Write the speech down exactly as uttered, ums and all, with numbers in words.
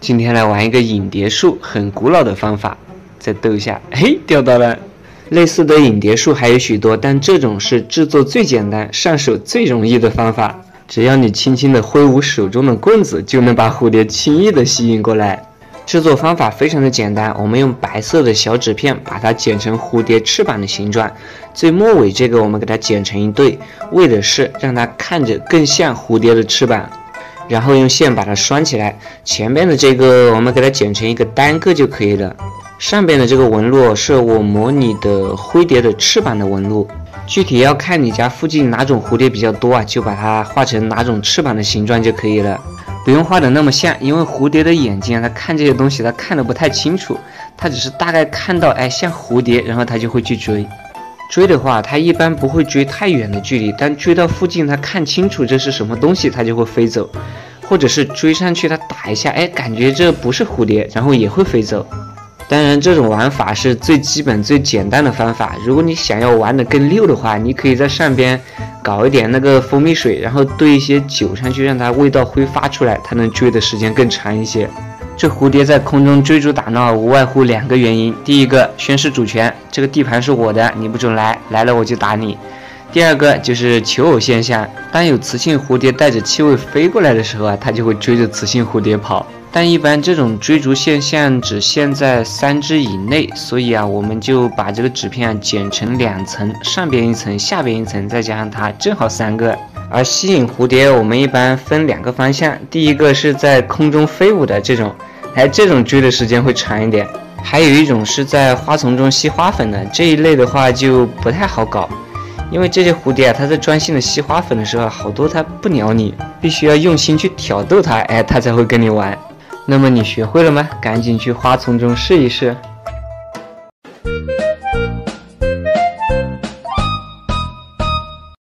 今天来玩一个引蝶术，很古老的方法。再逗一下，嘿，钓到了。类似的引蝶术还有许多，但这种是制作最简单、上手最容易的方法。只要你轻轻地挥舞手中的棍子，就能把蝴蝶轻易地吸引过来。制作方法非常的简单，我们用白色的小纸片把它剪成蝴蝶翅膀的形状，最末尾这个我们给它剪成一对，为的是让它看着更像蝴蝶的翅膀。然后用线把它拴起来，前边的这个我们给它剪成一个单个就可以了。上边的这个纹路是我模拟的灰蝶的翅膀的纹路，具体要看你家附近哪种蝴蝶比较多啊，就把它画成哪种翅膀的形状就可以了。不用画的那么像，因为蝴蝶的眼睛啊，它看这些东西它看得不太清楚，它只是大概看到哎像蝴蝶，然后它就会去追。追的话，它一般不会追太远的距离，但追到附近，它看清楚这是什么东西，它就会飞走，或者是追上去，它打一下，哎，感觉这不是蝴蝶，然后也会飞走。当然，这种玩法是最基本、最简单的方法。如果你想要玩得更溜的话，你可以在上边搞一点那个蜂蜜水，然后兑一些酒上去，让它味道挥发出来，它能追的时间更长一些。这蝴蝶在空中追逐打闹，无外乎两个原因：第一个，宣示主权，这个地盘是我的，你不准来，来了我就打你；第二个就是求偶现象，当有雌性蝴蝶带着气味飞过来的时候啊，它就会追着雌性蝴蝶跑。但一般这种追逐现象只限在三只以内，所以啊，我们就把这个纸片啊剪成两层，上边一层，下边一层，再加上它，正好三个。而吸引蝴蝶，我们一般分两个方向，第一个是在空中飞舞的这种，哎，这种追的时间会长一点；还有一种是在花丛中吸花粉的，这一类的话就不太好搞，因为这些蝴蝶啊，它在专心的吸花粉的时候，好多它不鸟你，必须要用心去挑逗它，哎，它才会跟你玩。那么你学会了吗？赶紧去花丛中试一试。